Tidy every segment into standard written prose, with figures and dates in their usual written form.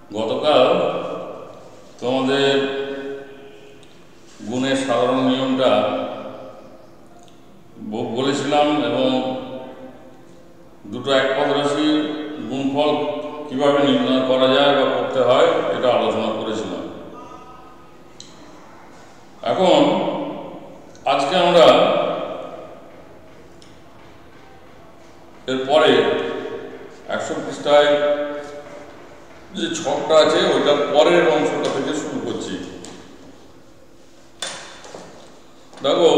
গতকাল তোমাদের গুণের সাধারণ নিয়মটা বলেছিলাম এবং দুটো একপদ রাশির গুণফল কিভাবে নির্ণয় করা যায় বা করতে হয় এটা আলোচনা করেছিলাম। এখন আজকে আমরা এরপরে 100 পৃষ্ঠায় যে ছকটা আছে ওইটার পরের অংশটা থেকে শুরু করছি। দেখো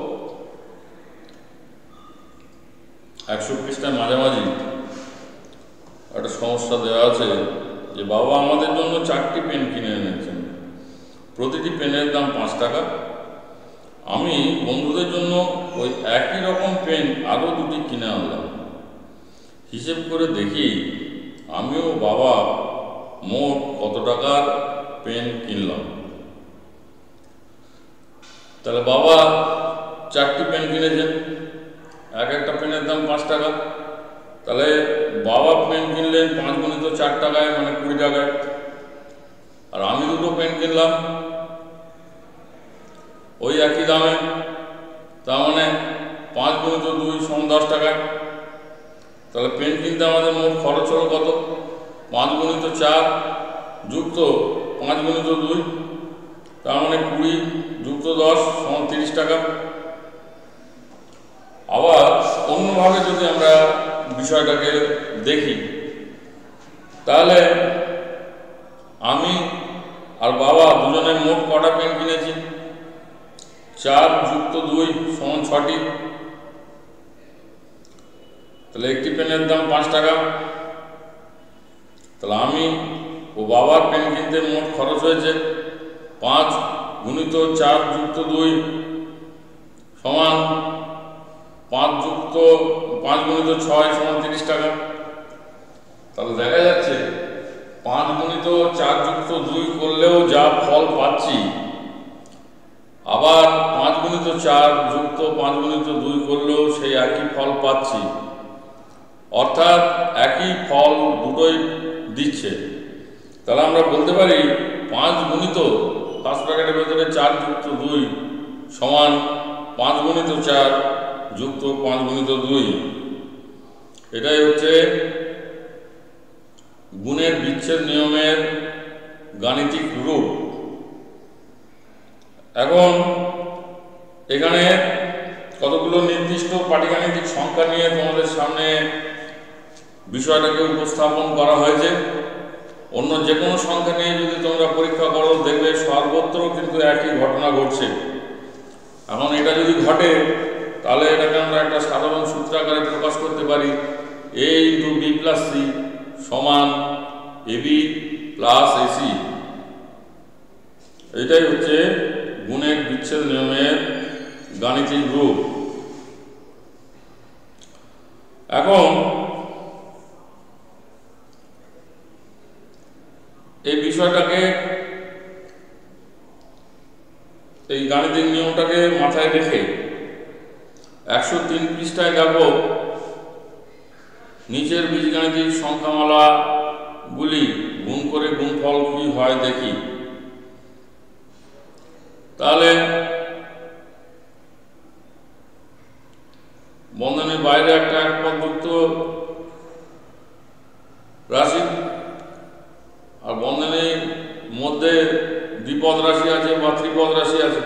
100 পৃষ্ঠার মাঝামাঝি একটা সমস্যা দেওয়া আছে যে বাবা আমাদের জন্য 4টি পেন কিনে এনেছেন, প্রতিটি পেনের দাম 5 টাকা। আমি বন্ধুদের জন্য ওই একই রকম পেন আরও 2টি কিনে আনলাম। হিসেব করে দেখি আমিও বাবা মোট কত টাকার পেন কিনলাম। তাহলে বাবা 4টি পেন কিনেছেন, এক একটা পেনের দাম 5 টাকা। তাহলে বাবা পেন কিনলেন 5 গুণিত 4 টাকায়, মানে 20 টাকায়। আর আমি দুটো পেন কিনলাম ওই একই দামে, তার মানে 5 গুণিত 2 সমান 10 টাকায়। তাহলে পেন কিনতে আমাদের মোট খরচ হলো কত? 5 গুণিত 4 যুক্ত 5 গুণিত 2, তার মানে 20 যুক্ত 10 সমান 30 টাকা। আবার অন্যভাবে যদি আমরা বিষয়টাকে দেখি, তাহলে আমি আর বাবা দুজনে মোট কটা পেন কিনেছি? 4 যুক্ত 2 সমান 6টি। তাহলে একটি পেনের দাম 5 টাকা। তাহলে আমি ও বাবার পেন কিনতে মোট খরচ হয়েছে 5 গুণিত 4 যুক্ত 2 সমান 5 গুণিত 6 সমান 30 টাকা। তাহলে দেখা যাচ্ছে 5 গুণিত 4 যুক্ত 2 করলেও যা ফল পাচ্ছি, আবার 5 গুণিত 4 যুক্ত 5 গুণিত 2 করলেও সেই একই ফল পাচ্ছি। অর্থাৎ একই ফল দুটোই দিচ্ছে। তাহলে আমরা বলতে পারি 5 গুণিত ফার্স্ট ব্র্যাকেটের ভেতরে 4 যুক্ত 2 সমান 5 গুণিত 4 যুক্ত 5 গুণিত 2। এটাই হচ্ছে গুণের বিচ্ছেদ নিয়মের গাণিতিক রূপ। এখন এখানে কতগুলো নির্দিষ্ট পাটিগাণিতিক সংখ্যা নিয়ে তোমাদের সামনে বিষয়টাকে উপস্থাপন করা হয়েছে। অন্য যে কোনো সংখ্যা নিয়ে যদি তোমরা পরীক্ষা করো, দেখবে সর্বত্র কিন্তু একই ঘটনা ঘটছে। এখন এটা যদি ঘটে, তাহলে এটাকে আমরা একটা সাধারণ সূত্র আকারে প্রকাশ করতে পারি, a × b + c সমান ab + ac। এটাই হচ্ছে গুণের বিচ্ছেদ নিয়মের গাণিতিক রূপ। এখন এই বিষয়টাকে, এই গাণিতিক নিয়মটাকে মাথায় রেখে 103 পৃষ্ঠায় দেখো নিচের বীজগাণিতিক সংখ্যামালাগুলি গুণ করে গুণফল কি হয় দেখি। তাহলে বন্ধনীর বাইরে একটা একপদযুক্ত রাশি আর বন্ধনীর মধ্যে দ্বিপদ রাশি আছে বা ত্রিপদ রাশি আছে।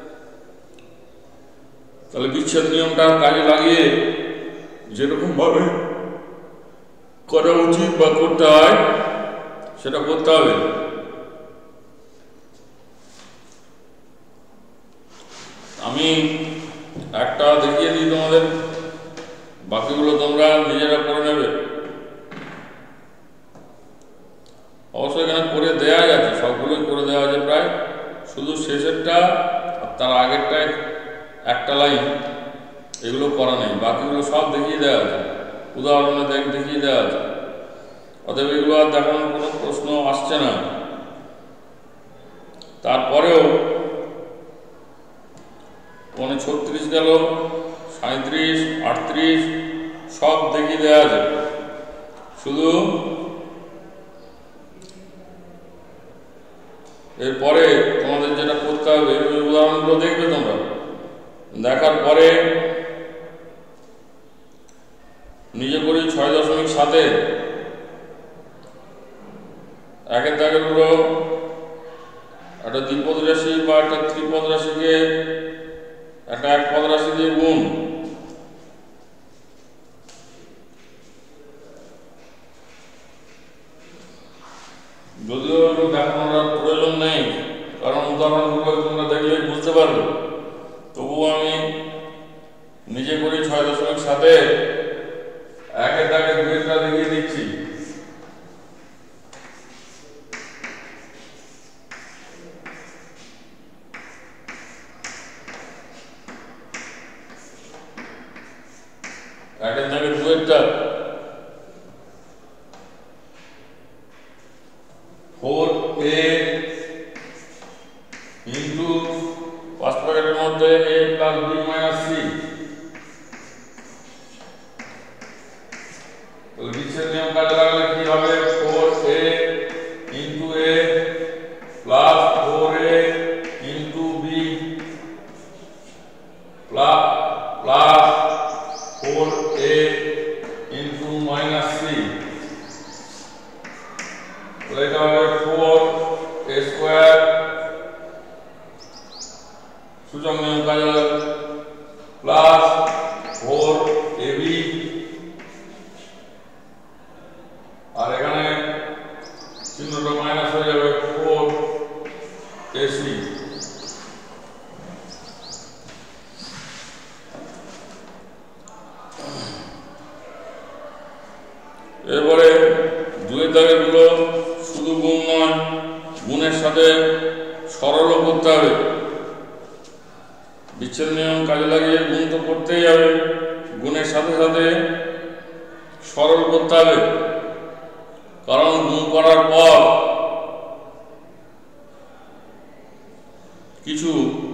তাহলে বিচ্ছেদ নিয়মটা কাজে লাগিয়ে যেরকম ভাবে করা উচিত বা করতে হয় সেটা করতে হবে। আমি একটা দেখিয়ে দিই তোমাদের, বাকিগুলো তোমরা নিজেরা করে নেবে। অবশ্যই এখানে করে দেওয়া আছে, সবগুলোই করে দেওয়া আছে প্রায়, শুধু শেষেরটা আর তার আগেরটায় একটা লাইন এগুলো করা নেই, বাকিগুলো সব দেখিয়ে দেওয়া আছে, উদাহরণে দেখিয়ে দেওয়া আছে। অতএব এগুলো আর দেখানোর কোনো প্রশ্ন আসছে না। তারপরেও 36 গেল, 37, 38 সব দেখিয়ে দেওয়া আছে। শুধু এরপরে তোমাদের যেটা করতে হবে, ওই উদাহরণগুলো দেখবে তোমরা, দেখার পরে নিজে করি 6.7 একের দাগের হলো একটা দ্বিপদ রাশি বা একটা ত্রিপদ রাশিকে একটা একপদ রাশি দিয়ে গুণ। যদিও দেখানোর প্রয়োজন নেই, কারণ উদাহরণগুলো তোমরা দেখলেই বুঝতে পারবে, তবুও আমি নিজে করি 6.7 একের দাগে দুইটা দেখিয়ে দিচ্ছি। একের দাগে দুইটা 4a ইন্টু ফার্স্ট ব্র্যাকেটের মধ্যে a plus b minus c। তো ডিসের নিয়ম কাজে লাগালে কি হবে? 4a into a plus 4a into b plus 4a into minus c। এটা হবে 4a স্কয়ার, সূচক নিয়ম কাজে লাগালে প্লাস 4ab, আর এখানে চিহ্নটা মাইনাস হয়ে যাবে 4ac। এরপরে দুই দাগের গুলো শুধু গুণ নয়, গুণের সাথে সরলও করতে হবে। বিচ্ছেদ নিয়ম কাজে লাগিয়ে গুণ তো করতেই হবে, গুণের সাথে সাথে সরল করতে হবে, কারণ গুণ করার পর কিছু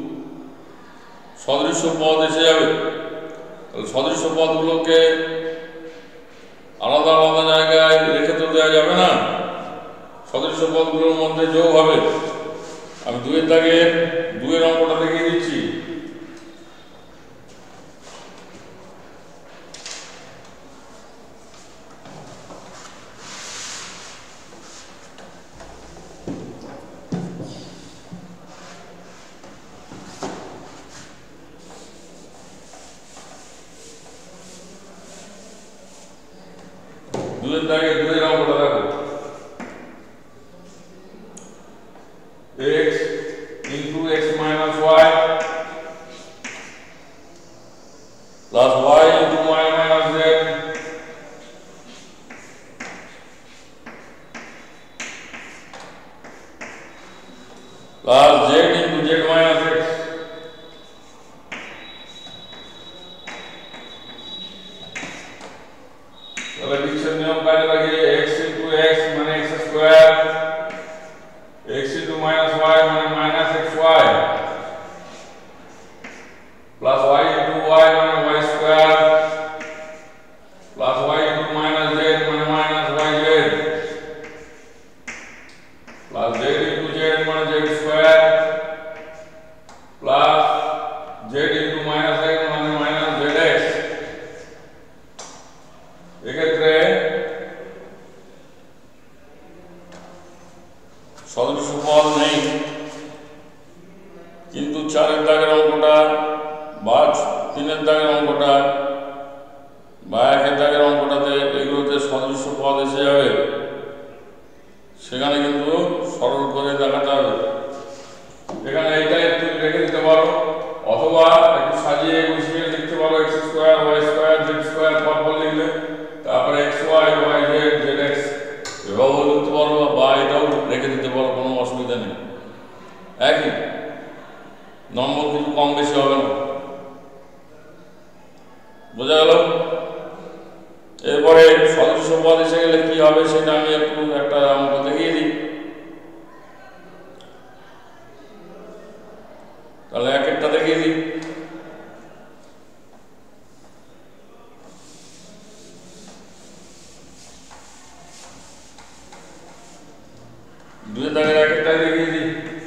সদৃশ্য পদ এসে যাবে। সদৃশ্য পদগুলোকে আলাদা আলাদা জায়গায় রেখে তো দেওয়া যাবে না, সদৃশ্য পদগুলোর মধ্যে যোগ হবে। আমি দুইয়ের দাগে দুইয়ের অঙ্কটা দেখিয়ে দিচ্ছি। দুইয়ের দাগে দুইয়ের অঙ্কটা দেখো, x into x minus y plus y into y minus z plus z into z minus x। তাহলে বিচ্ছেদ নিয়ম কাজে লাগিয়ে x into x মানে x square, x into minus y মানে minus xy, plus y into y মানে y square, plus y into minus z মানে minus yz, plus z into z মানে z square, plus z into minus x মানে minus zx। এক্ষেত্রে সদৃশ্য পদ নেই, কিন্তু 4-এর দাগের অঙ্কটা বা 3-এর দাগের অঙ্কটা বা 1-এর দাগের অঙ্কটাতে এগুলোতে সদৃশ্য পদ এসে যাবে, সেখানে কিন্তু সরল করে দেখাতে হবে। এখানে এইটা একটু রেখে দিতে পারো, অথবা একটু সাজিয়ে গুছিয়ে লিখতে পারো x square y square z square পরপর লিখলে, তারপরে xy yz zx এভাবেও লিখতে পারো, বা এটাও রেখে দিতে পারো, কোনো অসুবিধা নেই। একই নম্বর কিছু কম বেশি হবে না, বোঝা গেল? এরপরে সদৃশ্য পদ এসে গেলে কি হবে সেটা আমি একটু একটা অঙ্ক দেখিয়ে দিই। তাহলে এক একটা দেখিয়ে দিই। দুই দাগের এক একটা দেখিয়ে দিই।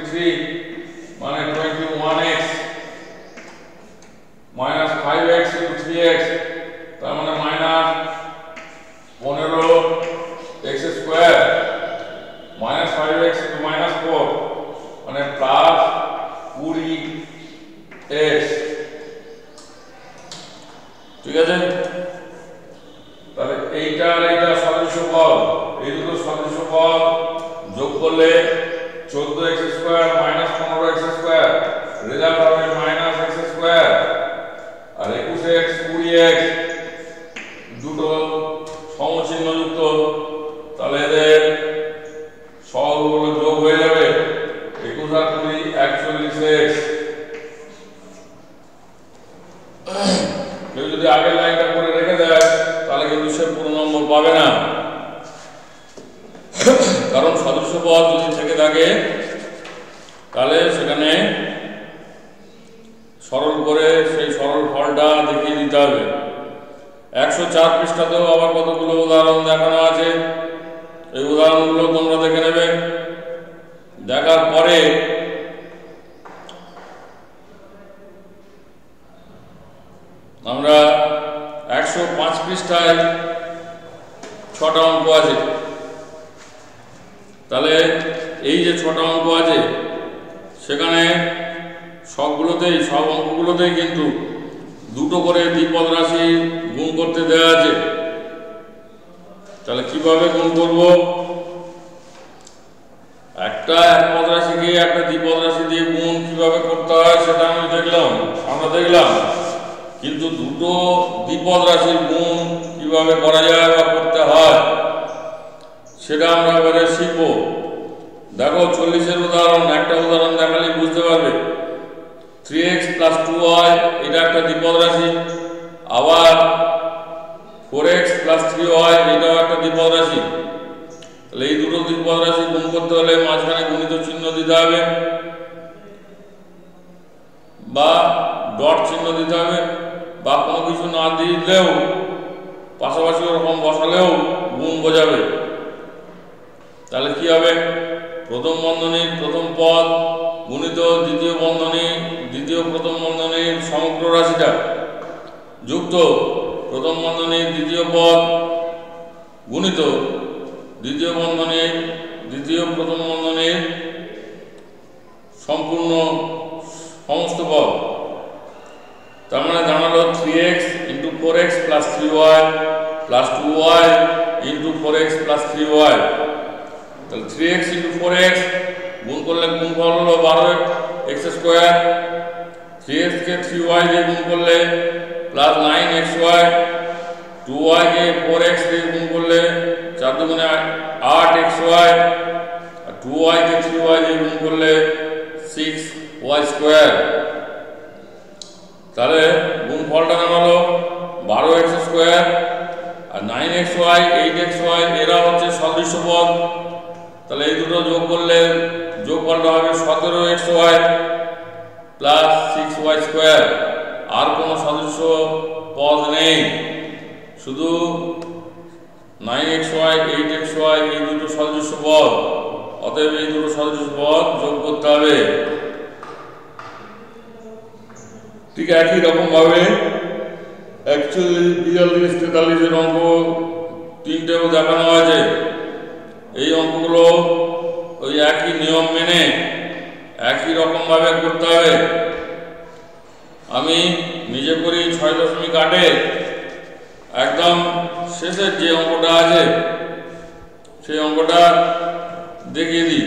23 মানে 21x minus 5x into 3x তার মানে minus 15x square minus 5x into minus 4 মানে plus 20x। ঠিক আছে, তাহলে এইটা আর এইটা সদৃশ্য পদ, এই দুটো সদৃশ্য পদ যোগ করলে 14x square minus 15x square result হবে মাইনাস x স্কয়ার আর 21x 20x দুটো সমচিহ্ন যুক্ত, তাহলে এদের সহগগুলো যোগ হয়ে যাবে 21 আর 20 41x। কেউ যদি আগের লাইনটা করে রেখে দেয় তাহলে কিন্তু সে পুরো নম্বর পাবে না, কারণ সদৃশ্য পদ যদি থেকে থাকে তাহলে সেখানে সরল করে সেই সরল ফলটা দেখিয়ে দিতে হবে। 104 পৃষ্ঠাতেও আবার কতগুলো উদাহরণ দেখানো আছে, এই উদাহরণগুলো তোমরা দেখে নেবে। দেখার পরে আমরা 105 পৃষ্ঠায় 6টা অঙ্ক আছে, তাহলে এই যে 6টা অঙ্ক আছে সেখানে সবগুলোতেই সব অঙ্কগুলোতেই কিন্তু দুটো করে দ্বিপদ রাশি গুণ করতে দেওয়া আছে। তাহলে কিভাবে গুণ করব? একটা একপদ রাশিকে একটা দ্বিপদ রাশি দিয়ে গুণ কিভাবে করতে হয় সেটা আমরা দেখলাম, কিন্তু দুটো দ্বিপদ রাশির গুণ কিভাবে করা যায় বা করতে হয় সেটা আমরা এবারে শিখব। দেখো 40-এর উদাহরণ, একটা উদাহরণ দেখালে বুঝতে পারবে। 3x plus 2y এটা একটা দ্বিপদ রাশি, আবার 4x plus 3y এটাও একটা দ্বিপদ রাশি। তাহলে এই দুটো দ্বিপদ রাশি গুণ করতে হলে মাঝখানে গুণিত চিহ্ন দিতে হবে বা ডট চিহ্ন দিতে হবে, বা কোনো কিছু না দিলেও পাশাপাশি ওরকম বসালেও গুণ বোঝাবে। তাহলে কি হবে? প্রথম বন্ধনীর প্রথম পদ গুণিত দ্বিতীয় বন্ধনী দ্বিতীয় প্রথম বন্ধনীর সমগ্র রাশিটা যুক্ত প্রথম বন্ধনীর দ্বিতীয় পদ গুণিত দ্বিতীয় বন্ধনীর দ্বিতীয় প্রথম বন্ধনীর সম্পূর্ণ সমস্ত পদ। তার মানে দাঁড়ালো 3x into 4x plus 3y plus 2y into 4x plus 3y। তাহলে 3x into 4x গুণ করলে গুণফল হলো 12x স্কয়ার, 3x কে 3y দিয়ে গুণ করলে প্লাস 9xy, 2y কে 4x দিয়ে গুণ করলে 4 দুগুণে 8xy আর 2y কে 3y দিয়ে গুণ করলে 6y স্কয়ার। তাহলে গুণফলটা দাঁড়ালো 12x স্কয়ার আর 9xy 8xy এরা হচ্ছে সদৃশ্য পদ। তাহলে এই দুটো যোগ করলে যোগফলটা হবে 17xy প্লাস 6y স্কয়ার। আর কোনো সদৃশ্য পদ নেই, শুধু 9xy 8xy এই দুটো সদৃশ্য পদ। অতএব এই দুটো সদৃশ্য পদ যোগ করতে হবে। ঠিক একই রকম ভাবে 41, 42, 43 অঙ্ক তিনটেও দেখানো আছে। এই অঙ্কগুলো ওই একই নিয়ম মেনে একই রকম ভাবে করতে হবে। আমি নিজে করি 6.8 একদম শেষের যে অঙ্কটা আছে সেই অঙ্কটা দেখিয়ে দিই।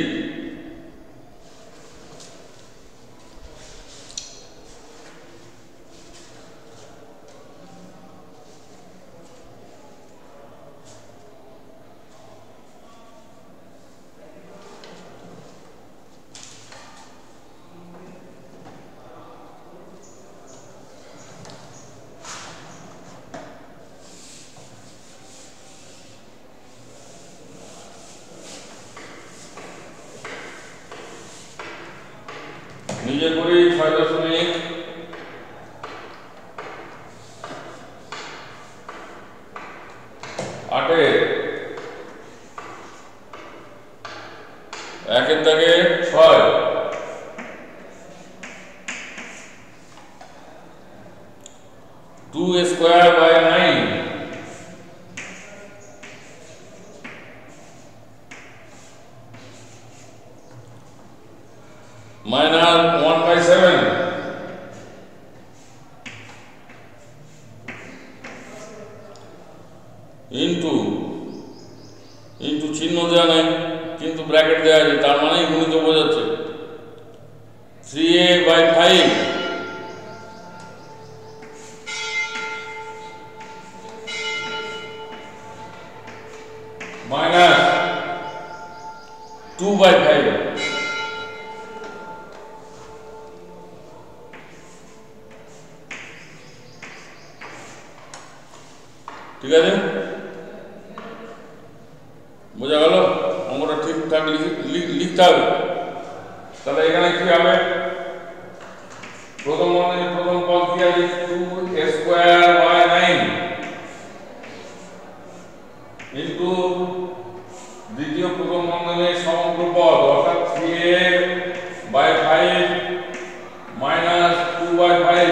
নিজে করি 6.8 একের দাগে 6 স্কোয়ার বাই 9 মাইনাস 1/7 ইন্টু চিহ্ন দেওয়া নাই কিন্তু ব্র্যাকেট দেওয়া আছে, তার মানেই গুণিত বোঝাচ্ছে 3a/5 মাইনাস 2/5 ঠিক আছে, বোঝা গেল? অঙ্কটা ঠিকঠাক লিখতে হবে। তাহলে এখানে কি হবে? প্রথম পদ কি আছে? 2a স্কয়ার বাই 9 ইনটু দ্বিতীয় প্রথম বন্ধনীর সমগ্র পদ অর্থাৎ 3a/5 মাইনাস 2/5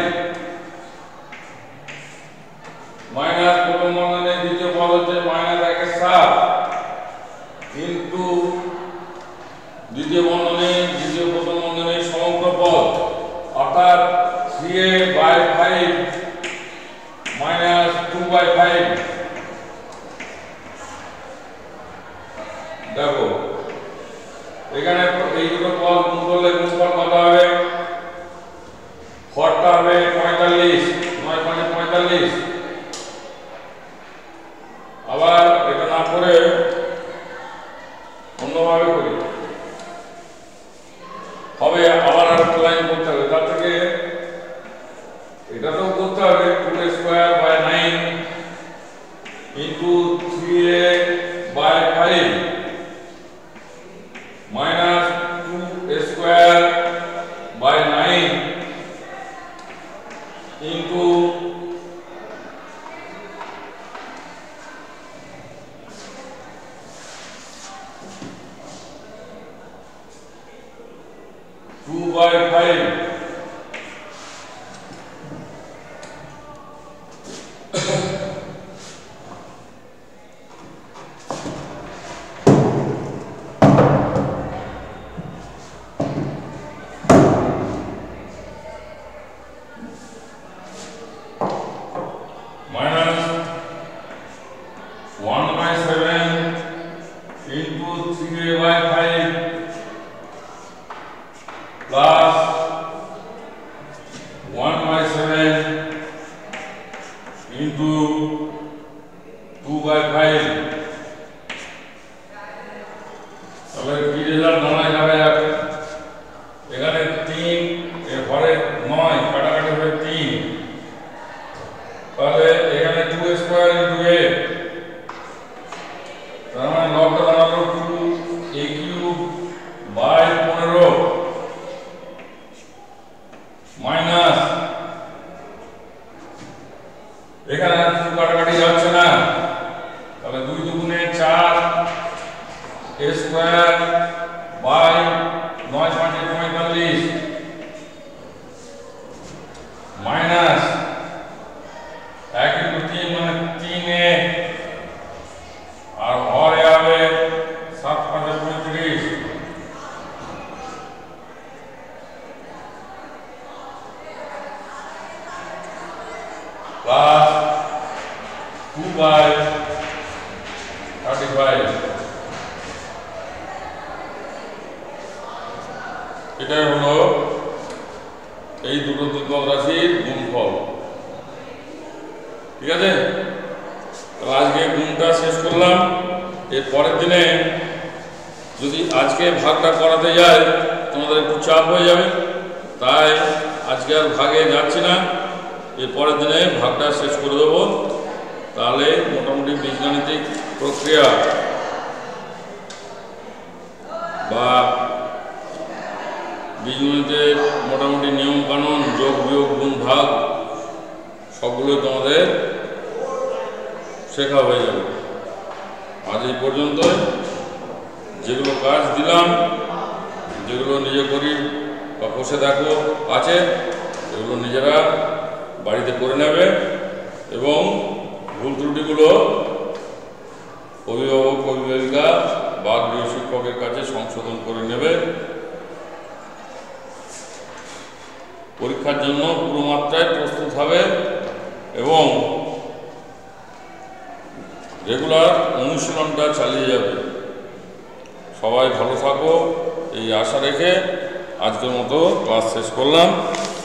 মাইনাস প্রথম বন্ধনীর দ্বিতীয় পদ হচ্ছে মাইনাস 1/7 ইনটু দ্বিতীয় প্রথম বন্ধনীর সমগ্র পদ অর্থাৎ 3a/5 মাইনাস 2/5। দেখো এখানে এই দুটো পদ গুণ করলে গুণফল কত হবে? হরটা হবে 45, 9 5 45। আবার এটা না করে অন্যভাবে করি, হবে আবার আরেকটা লাইন করতে হবে, তার থেকে এটাতেও করতে হবে 2a square by 9 into 3a/5 minus 2a square by 9 into 2/5 minus 1/7 into 3a/5 plus 1/7 into 2/5। তাহলে কি রেজাল্ট দাঁড়ায় যাবে? এখানে 3 এর পরে 9 কাটাকাটি হবে 3, তাহলে এখানে 2a স্কয়ার ইনটু a, তার মানে লগটা দাঁড়ালো 2a কিউব বাই 15 মাইনাস এখানে কাটাকাটি যাচ্ছে না, তাহলে 2 দুগুণে 4 a square by 9 5 45 minus 1 into 3 মানে 3a আর হরে হবে 7 5 35 প্লাস 2/35। এটাই হলো এই দুটো দ্বিপদ রাশির গুণফল। ঠিক আছে, তাহলে আজকে গুণটা শেষ করলাম। এর পরের দিনে যদি আজকে ভাগটা করাতে যায় তোমাদের একটু চাপ হয়ে যাবে, তাই আজকে আর ভাগে যাচ্ছি না, এর পরের দিনে ভাগটা শেষ করে দেবো। তাহলে মোটামুটি বীজগাণিতিক প্রক্রিয়া বা বীজগণিতের মোটামুটি নিয়ম কানুন, যোগ বিয়োগ গুণ ভাগ সবগুলো তোমাদের শেখা হয়ে যাবে। আজ এই পর্যন্ত। যেগুলো কাজ দিলাম, যেগুলো নিজে করি বা বসে দেখো আছে, এগুলো নিজেরা বাড়িতে করে নেবে এবং ভুল ত্রুটিগুলো অভিভাবক অভিভাবিকা বা গৃহ শিক্ষকের কাছে সংশোধন করে নেবে। পরীক্ষার জন্য পুরো মাত্রায় প্রস্তুত হবে এবং রেগুলার অনুশীলনটা চালিয়ে যাবে। সবাই ভালো থাকো এই আশা রেখে আজকের মতো ক্লাস শেষ করলাম।